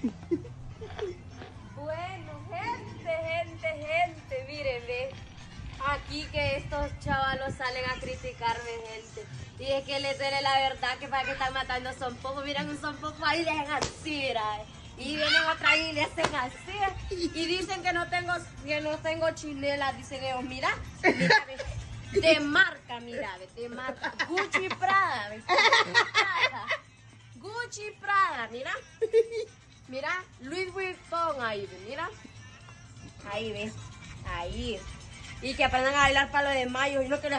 Bueno, gente, mírenme. Aquí que estos chavalos salen a criticarme, gente. Y es que les duele la verdad que para que están matando son pocos. Miren un son poco ahí, dejan así, mira. Y vienen otra y le hacen así. Y dicen que no tengo chinelas, dicen ellos. Mira, ve, de marca, mira, ve, de marca. Gucci Prada, ve. Gucci Prada, mira. Mira, Louis Vuitton ahí, ve, mira. Ahí, ve. Ahí. Y que aprendan a bailar palo de mayo y no que les...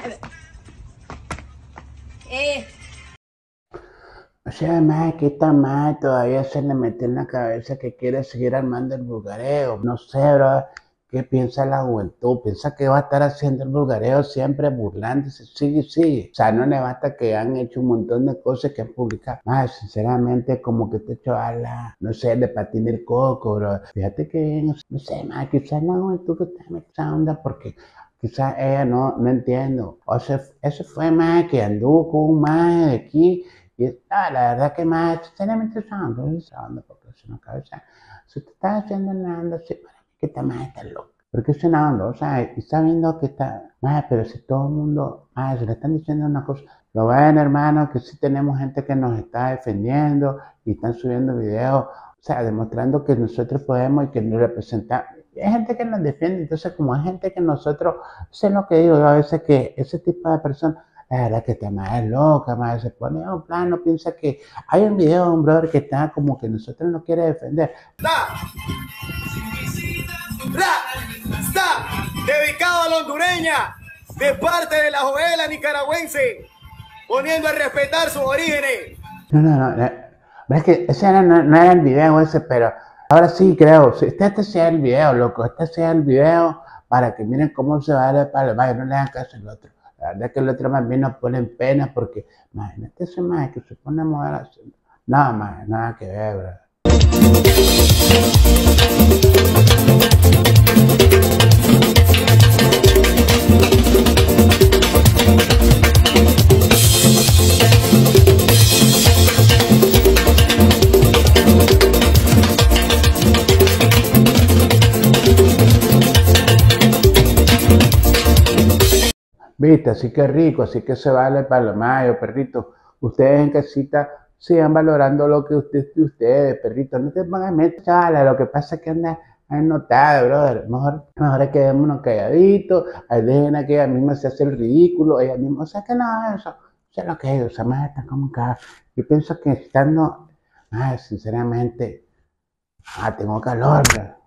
O sea, más que está mal, todavía se le mete en la cabeza que quiere seguir armando el vulgareo. No sé, bro, ¿qué piensa la juventud? Piensa que va a estar haciendo el vulgareo siempre burlándose, sigue. O sea, no le basta que han hecho un montón de cosas que han publicado. Más, sinceramente, como que este chaval, no sé, le patina el coco, bro. Fíjate que, no sé, más, quizás la juventud que está en esa onda porque... Quizás ella no entiendo. O sea, eso fue más que anduvo con un más de aquí. Y la verdad que más, sinceramente, esa onda, porque es una cabeza. Si te estás haciendo la onda, sí, para mí que está más está loco. Porque es una onda, o sea, y está viendo que está más, pero si todo el mundo, se le están diciendo una cosa. Lo ven, hermano, que sí tenemos gente que nos está defendiendo y están subiendo videos, o sea, demostrando que nosotros podemos y que nos representamos. Hay gente que nos defiende, entonces como hay gente que nosotros, sé lo que digo yo a veces, que ese tipo de personas, la verdad que está más loca, más se pone a un plano, piensa que hay un video de un brother que está como que nosotros no quiere defender. Está dedicado a la hondureña, de parte de la Joela nicaragüense, poniendo a respetar sus orígenes. No, es que ese no era el video ese, pero ahora sí creo, este sea el video, loco, este sea el video para que miren cómo se va a dar para el baile, no le hagan caso al otro. La verdad que el otro más bien nos pone en pena porque, imagínate ese más que se pone a mover así. No, más, nada que ver, bro. Viste, así que rico, así que se vale para lo mayo, perrito. Ustedes en casita sigan valorando lo que ustedes, perrito. No te pongan meter, chala, lo que pasa es que anda notado, brother. Mejor es que quedémonos calladitos, ahí dejen a que ella misma se hace el ridículo, ella misma, o sea que no, eso es lo que es, o sea, más está como que, yo pienso que estando, sinceramente, tengo calor, bro.